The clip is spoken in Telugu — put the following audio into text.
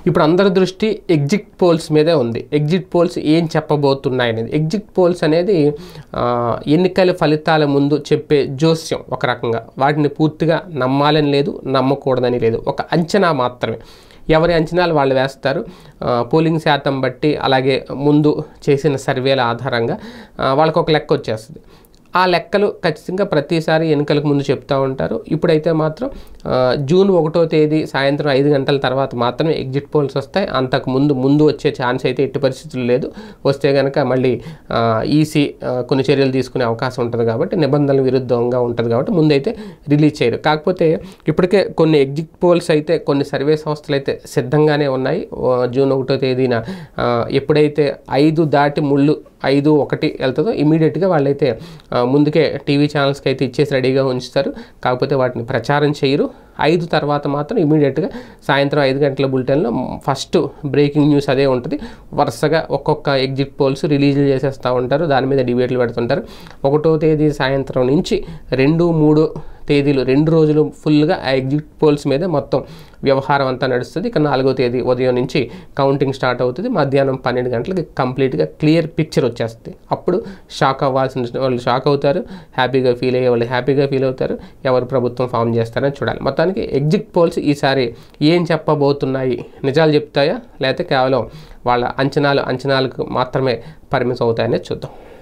ఇప్పుడు అందరి దృష్టి ఎగ్జిట్ పోల్స్ మీదే ఉంది. ఎగ్జిట్ పోల్స్ ఏం చెప్పబోతున్నాయి అనేది. ఎగ్జిట్ పోల్స్ అనేది ఎన్నికల ఫలితాల ముందు చెప్పే జోస్యం ఒక రకంగా. వాటిని పూర్తిగా నమ్మాలని లేదు, నమ్మకూడదని లేదు, ఒక అంచనా మాత్రమే. ఎవరి అంచనాలు వాళ్ళు వేస్తారు. పోలింగ్ శాతం బట్టి అలాగే ముందు చేసిన సర్వేల ఆధారంగా వాళ్ళకు ఒక లెక్క వచ్చేస్తుంది. ఆ లెక్కలు ఖచ్చితంగా ప్రతిసారి ఎన్నికలకు ముందు చెప్తూ ఉంటారు. ఇప్పుడైతే మాత్రం జూన్ 1వ తేదీ సాయంత్రం 5 గంటల తర్వాత మాత్రమే ఎగ్జిట్ పోల్స్ వస్తాయి. అంతకు ముందు వచ్చే ఛాన్స్ అయితే ఎట్టి పరిస్థితులు లేదు. వస్తే కనుక మళ్ళీ ఈసీ కొన్ని చర్యలు తీసుకునే అవకాశం ఉంటుంది కాబట్టి, నిబంధనల విరుద్ధంగా ఉంటుంది కాబట్టి ముందైతే రిలీజ్ చేయరు. కాకపోతే ఇప్పటికే కొన్ని ఎగ్జిట్ పోల్స్ అయితే కొన్ని సర్వే సంస్థలు అయితే సిద్ధంగానే ఉన్నాయి. జూన్ 1వ తేదీన ఎప్పుడైతే 5 దాటి 5-1 వెళ్తుందో ఇమీడియట్గా వాళ్ళైతే ముందుకే టీవీ ఛానల్స్కి అయితే ఇచ్చేసి రెడీగా ఉంచుతారు. కాకపోతే వాటిని ప్రచారం చేయరు. 5 తర్వాత మాత్రం ఇమీడియట్గా సాయంత్రం 5 గంటల బులెటిన్లో ఫస్ట్ బ్రేకింగ్ న్యూస్ అదే ఉంటుంది. వరుసగా ఒక్కొక్క ఎగ్జిట్ పోల్స్ రిలీజ్ చేసేస్తూ ఉంటారు. దాని మీద డిబేట్లు పెడుతుంటారు. 1వ తేదీ సాయంత్రం నుంచి 2-3 తేదీలు 2 రోజులు ఫుల్గా ఆ ఎగ్జిట్ పోల్స్ మీద మొత్తం వ్యవహారం అంతా నడుస్తుంది. ఇక 4వ తేదీ ఉదయం నుంచి కౌంటింగ్ స్టార్ట్ అవుతుంది. మధ్యాహ్నం 12 గంటలకి కంప్లీట్గా క్లియర్ పిక్చర్ వచ్చేస్తుంది. అప్పుడు షాక్ అవ్వాల్సిన వాళ్ళు షాక్ అవుతారు, హ్యాపీగా ఫీల్ అయ్యే వాళ్ళు హ్యాపీగా ఫీల్ అవుతారు. ఎవరు ప్రభుత్వం ఫామ్ చేస్తారని చూడాలి. మొత్తానికి ఎగ్జిట్ పోల్స్ ఈసారి ఏం చెప్పబోతున్నాయి, నిజాలు చెప్తాయా లేకపోతే కేవలం వాళ్ళ అంచనాలకు మాత్రమే పరిమితం అవుతాయనేది చూద్దాం.